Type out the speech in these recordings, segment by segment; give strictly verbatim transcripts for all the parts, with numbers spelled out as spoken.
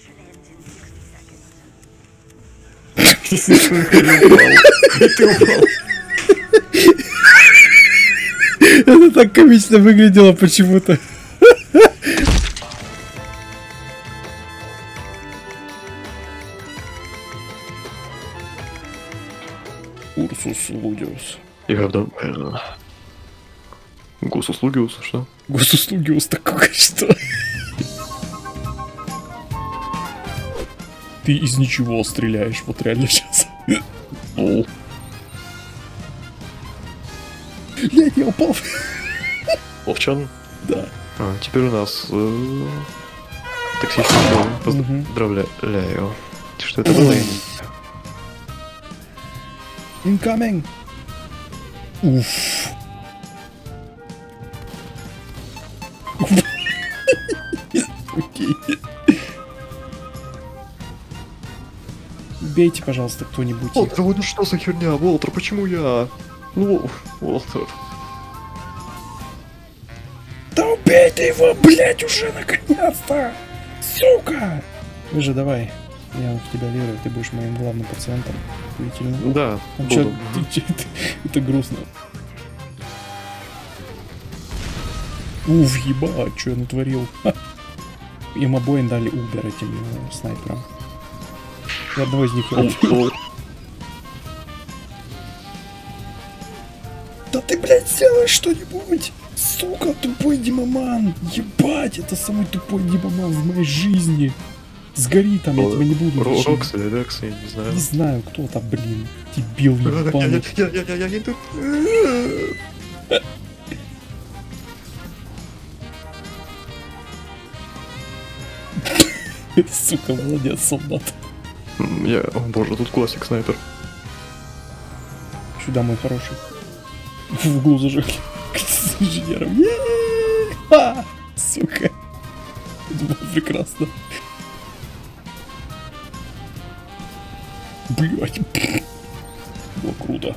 Ты упал. Это так комично выглядело почему-то. Урсус Лудиус. You have done well. Госуслугиус, что? Госуслугиус такое что? Ты из ничего стреляешь, вот реально сейчас. Лол. Блядь, я упал. Овчан? Да. А, теперь у нас э, токсичный бой. Поздравляю. Что это было? Incoming. Уф. Окей. Бейте, пожалуйста, кто-нибудь. О, да вот ну что за херня, Уолтер, почему я? Ну, Уолтер. Да убей ты его, блять, уже наконец-то! Сука! Вы же давай. Я в тебя верю, ты будешь моим главным пациентом. Удивительно. Да, А чё, буду. ты, чё, ты, это грустно. Уф, ебать, что я натворил. Ха. Им обоим дали убер этим э, снайперам. Я одного из них убил. Да ты, блядь, сделай что-нибудь! Сука, тупой Димаман! Ебать, это самый тупой Димаман в моей жизни! Сгори там, я тебя не буду лечить. Рокс или Рекс, я не знаю. Не знаю, кто там, блин. Дебил ебаный. Я, я, я, я, я иду. Сука, молодец, солдат. Я, о боже, тут классик снайпер. Сюда, мой хороший. В углу зажигли. С инженером. Ха! Сука. Это было прекрасно. Блять. Было круто.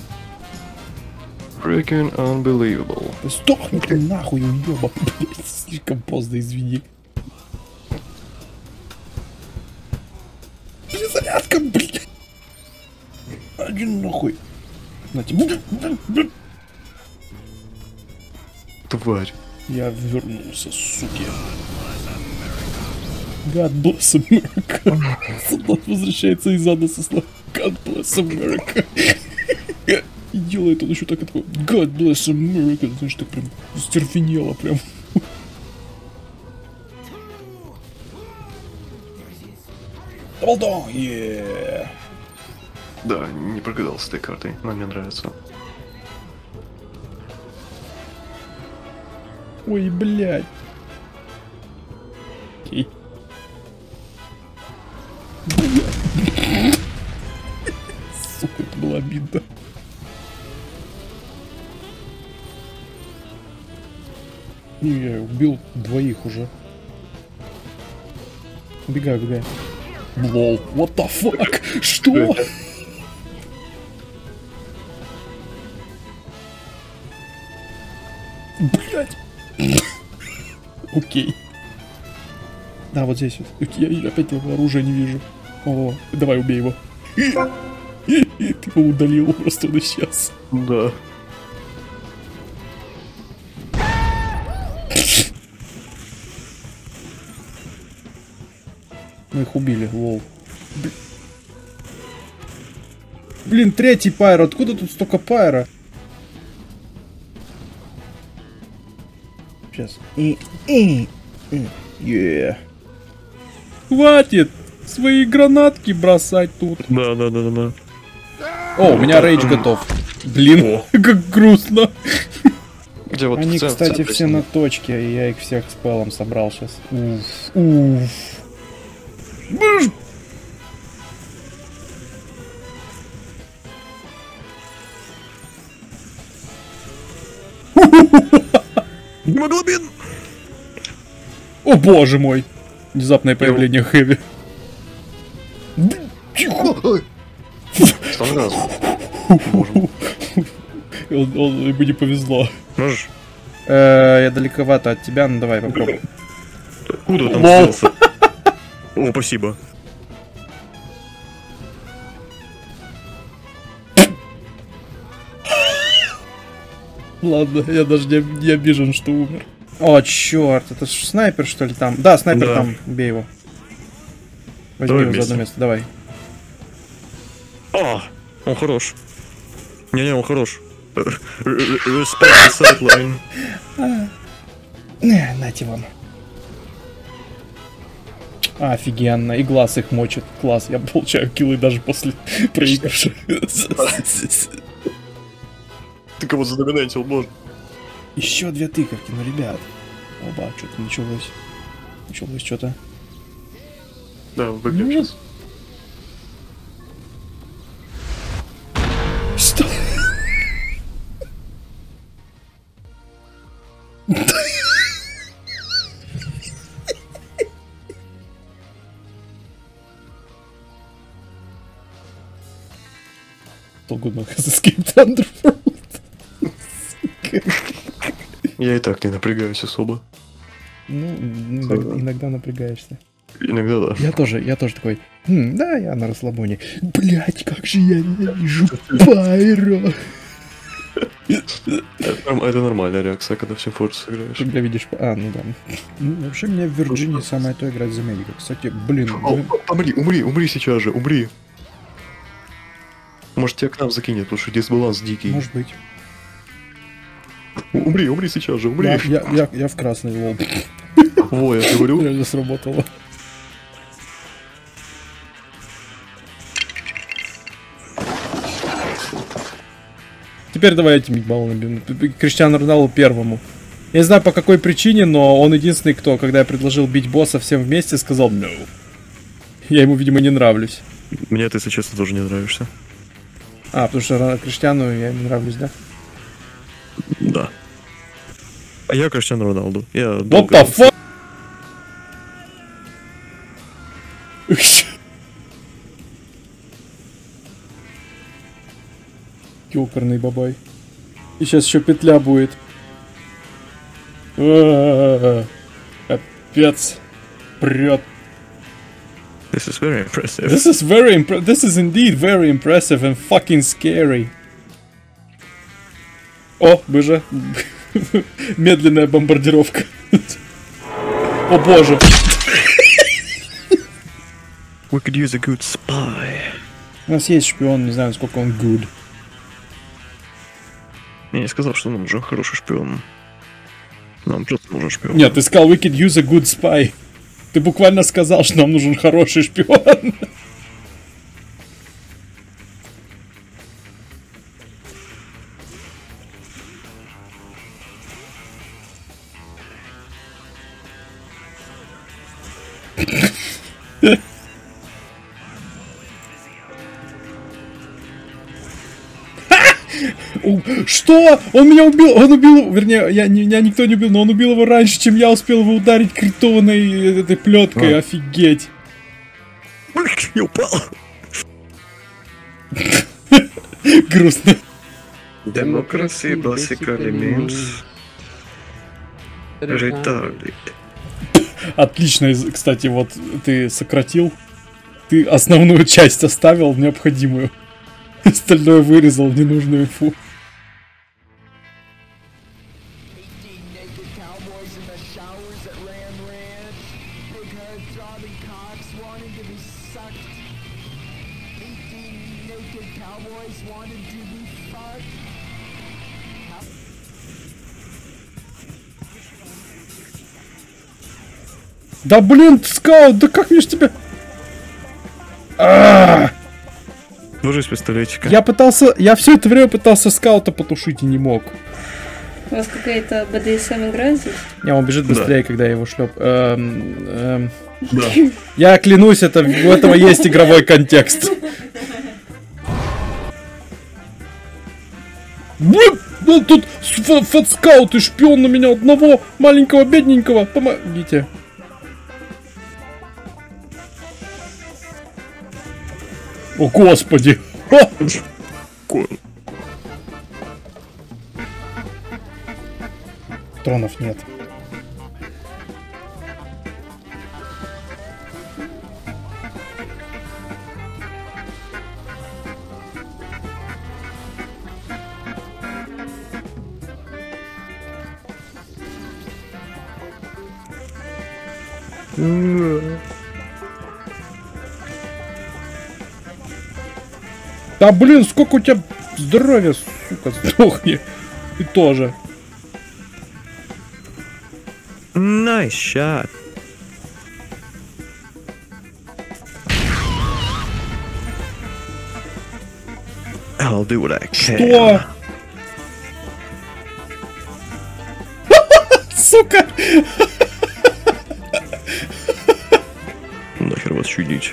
Freaking unbelievable. Да сдохни ты нахуй, уёба. Блять, слишком поздно, извини. Перезарядка, блять. Один нахуй. На тебе. Тварь. Я вернулся, суки. God bless America. Солдат возвращается из ада со словом God bless America. И делает он еще так, такой God bless America. Знаешь, так прям стерфенело прям. Даблдон, еее. Да, не прогадал с этой картой, но мне нравится. Ой, блядь. Окей. Блядь. Сука, это было обидно. Не, я убил двоих уже. Убегай, убегай. Лол, what the fuck? Что? Блять. Окей. Да, вот здесь вот. Я опять его оружия не вижу. О, давай убей его. Ты его удалил, просто он исчез. Да. Мы их убили, лол. Блин, третий пайр, откуда тут столько пайра? Сейчас. И, и, и, yeah. Хватит свои гранатки бросать тут. Да, да, да, да, да. О, у меня рейдж готов. Блин, как грустно. Где вот Они, в центре, кстати, в центре все на точке, и я их всех спелом собрал сейчас. Уф, уф. Бж! Гемоглобин! О боже мой! Внезапное появление Хэви. Тихо! Стангаз. Он, он, ему не повезло. Можешь? Э, я далековато от тебя, ну давай попробуй. Откуда там Лол. взялся? О, спасибо. Ладно, я даже не, не обижен, что умер. О, черт, это ж снайпер, что ли, там? Да, снайпер Да. там, бей его. Возьми Давай его за вместе. одно место, давай. А, он хорош. Не-не, он хорош. Респект sideline. Не, нате вам. Офигенно, и глаз их мочит. Класс, я получаю киллы даже после проигрыша. Ты кого задоминантил, боже. Еще две тыковки, ну, ребят. Оба, что-то началось. Началось что-то. Да, выглядим Нет. сейчас. Что? Полгода has escaped Underworld. Я и так не напрягаюсь особо. Ну, иногда, иногда напрягаешься. Иногда да. Я тоже, я тоже такой, «Хм, да, я на расслабоне. Блять, как же я ненавижу Пайро. Это, норм- это нормальная реакция, когда всем форс играешь. Когда видишь, а, ну да. Ну, вообще, мне в Вирджинии самое то играть за медика. Кстати, блин, О, мы- умри, умри, умри сейчас же, умри. Может тебя к нам закинет, потому что дисбаланс дикий. может быть. Умри, умри сейчас же, умри. Я, я, я, я в красный лол. Во, я говорю. Реально сработало. Теперь давай этим балл набьем. Криштиану Роналду первому. Я не знаю по какой причине, но он единственный, кто, когда я предложил бить босса всем вместе, сказал no. Я ему, видимо, не нравлюсь. Мне ты, если честно, тоже не нравишься. А, потому что Ро- Криштиану я не нравлюсь, да? Да. А я Криштиану Роналду. Я What долго- the fuck? Ёкарный бабай. И сейчас еще петля будет. А-а-а. Капец. Прет. This is very impressive. This is very impre- This is indeed very impressive and fucking scary. О, боже. Медленная бомбардировка. О боже. We could use a good spy. У нас есть шпион, не знаю, насколько он good. Я не сказал, что нам нужен хороший шпион. Нам просто нужен шпион. Нет, ты сказал, we could use a good spy. Ты буквально сказал, что нам нужен хороший шпион. У, Что? Он меня убил, он убил, вернее, я, не- меня никто не убил, но он убил его раньше, чем я успел его ударить критованной этой плеткой, А. офигеть. Я упал. Грустно. Democracy basically means retarded. Отлично, из- кстати, вот ты сократил, ты основную часть оставил, необходимую. Остальное вырезал, ненужную инфу. eighteen naked cowboys in the showers at Ram Ranch. Big head throbbing cocks wanting to be sucked. eighteen naked cowboys wanted to be fucked. Да блин, скаут, да как мне ж тебя... А! Ложись с пистолетика. Я пытался, я все это время пытался скаута потушить и не мог. У вас какая-то бэ дэ эс эм игра здесь? Не, он бежит быстрее, когда я его шлеп. Эм, эм. Да. Я клянусь, это, у этого есть игровой контекст. Блин, ну тут ф- фэт-скаут и шпион на меня одного маленького бедненького. Помогите. О, господи. Ха! Ко- Тронов нет. Да блин, сколько у тебя здоровья, сука, сдохни. Ты тоже. Nice shot. I'll do what I can. Что? Сука! Нахер вас чудить.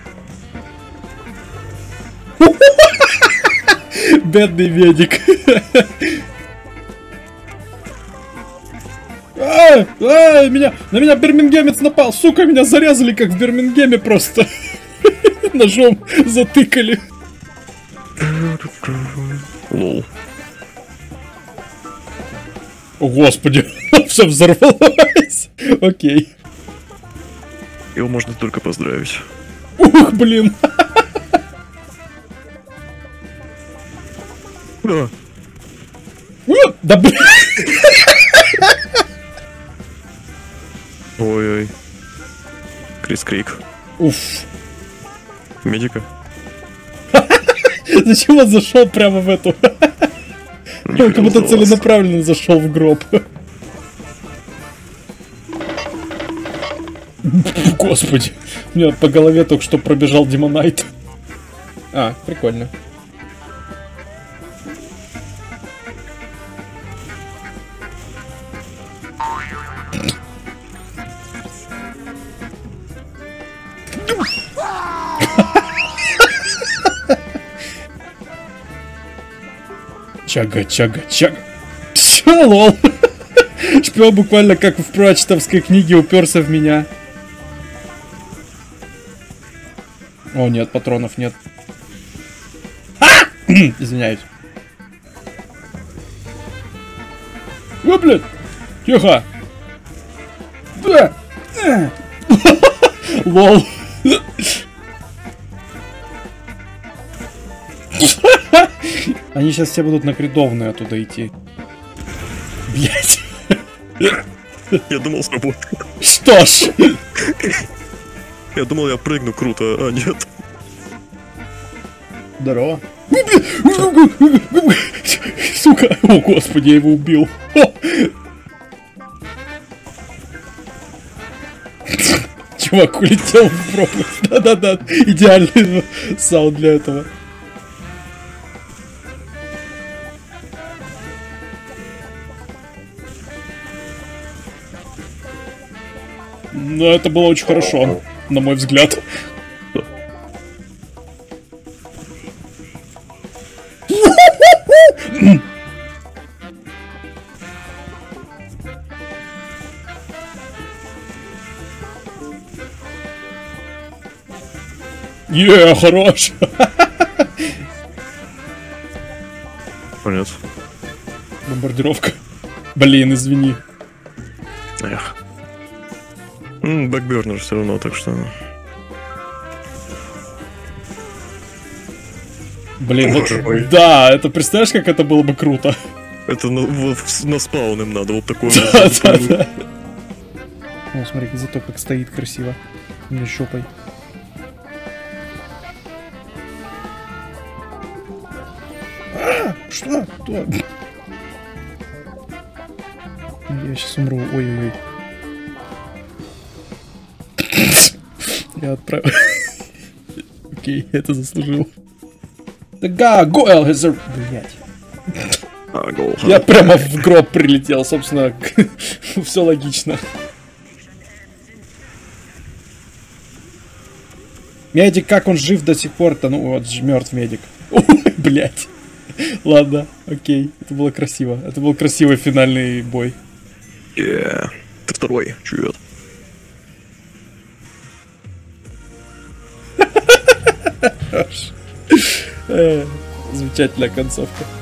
Бедный медик. А, а, меня, на меня бирмингемец напал. Сука, меня зарезали, как в Бирмингеме просто. Ножом затыкали. Лол. О, господи, все взорвалось. Окей. Его можно только поздравить. Ух, блин. Да. Да блин. Ой-ой. Крис Крик. Уф. Медика. Зачем он зашел прямо в эту? Он как будто целенаправленно зашел в гроб. Господи, у меня по голове только что пробежал Демонайт. А, прикольно. Чага, чага, чага. Чё, лол? Шпион буквально как в прочтовской книге уперся в меня. О, нет, патронов нет. А! Извиняюсь. О, блядь! Тихо! Да! Лол. Они сейчас все будут накридованные оттуда идти. Блять. Я думал, сработает. Что ж. Я думал, я прыгну круто, а нет. Здорово. Сука. О, господи, я его убил. Чувак улетел в пропасть. Да-да-да. Идеальный саунд для этого. Но это было очень хорошо, на мой взгляд. Е, хорош. Понятно. Бомбардировка. Блин, извини. Эх. Бэкбернер все равно, так что... Блин, вот, Боже мой. да, это представляешь, как это было бы круто? Это на, вот, на спаун им надо, вот такое. Да, да, да. О, смотри, зато как стоит красиво. Не щупай. А, что? Кто? Я сейчас умру. Ой-ой-ой. Я отправил. Окей, это заслужил. Да, Гоэл, блять. А, гол. Я прямо в гроб прилетел, собственно. Все логично. Медик, как он жив до сих пор-то? Ну вот, мертв медик. Ой, блять. Ладно, окей. Это было красиво. Это был красивый финальный бой. Yeah. Ты второй, чует. Замечательная концовка.